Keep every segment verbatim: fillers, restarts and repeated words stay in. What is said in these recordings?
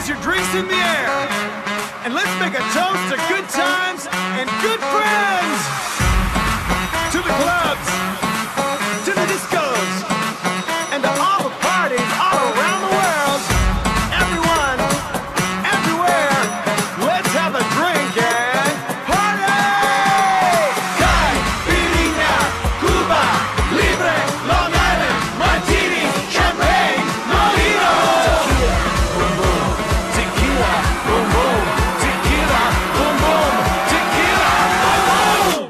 raise your drinks in the air. And let's make a toast to good times and good friends. To the clubs, to the discos, and to all the parties all around the world. Everyone, everywhere, let's have a drink and party! Caipirinha, Cuba, Libre, Long Island, Martini, Champagne, Mojito. Tequila, boom boom, tequila, boom boom, tequila, boom boom.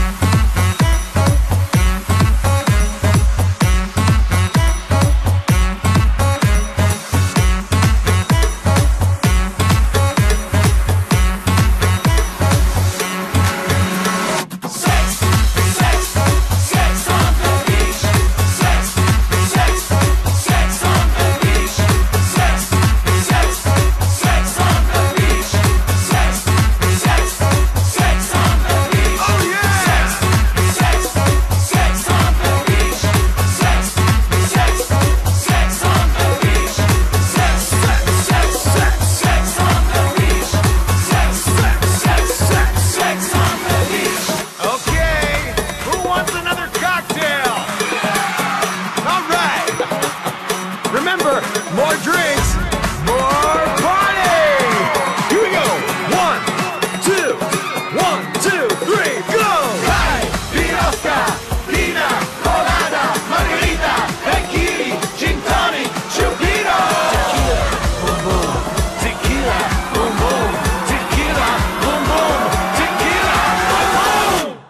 More drinks, more party! Here we go! One, two, one, two, three, go! Hi! Pirosca, Pina, Colada, Margarita, Tequila, Gin Tonic, Chupito! Tequila, boom boom, tequila, boom boom, tequila, boom boom, tequila, boom boom!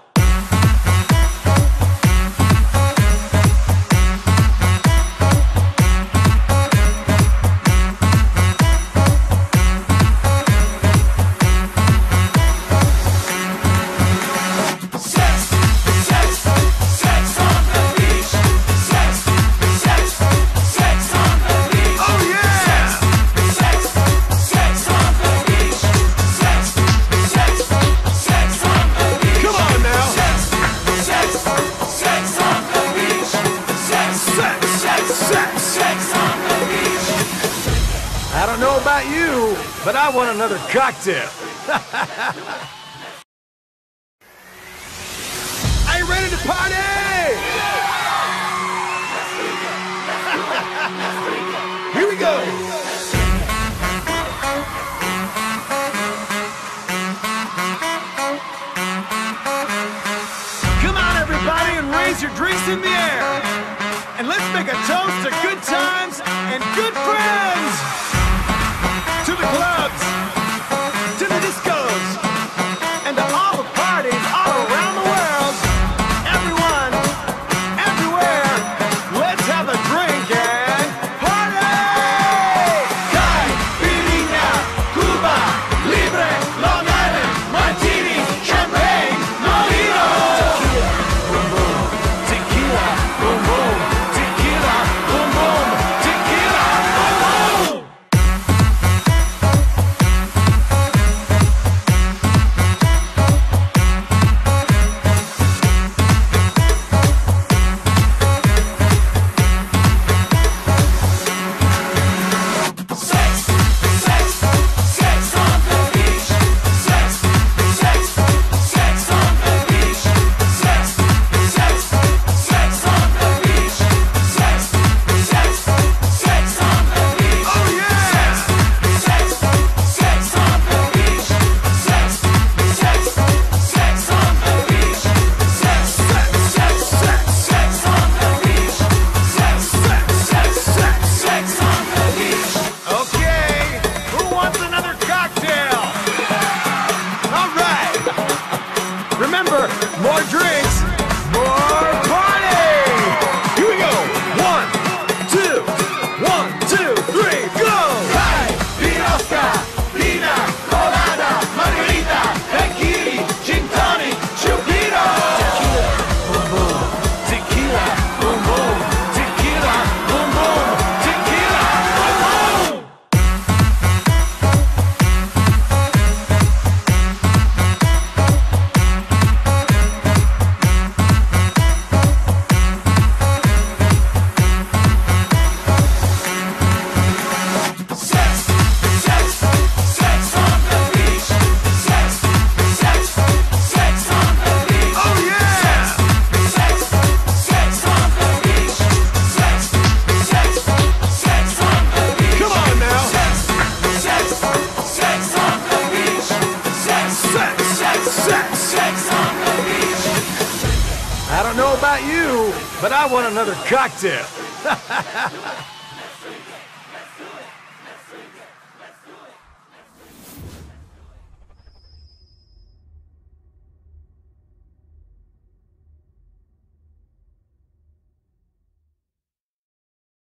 I don't know about you, but I want another cocktail. Are you ready to party? Here we go. Come on, everybody, and raise your drinks in the air. And let's make a toast to good times and good friends. To the clubs, to the discos, and to all the parties all around the world. Everyone, everywhere, let's have a drink and party! know about you, but I want another cocktail.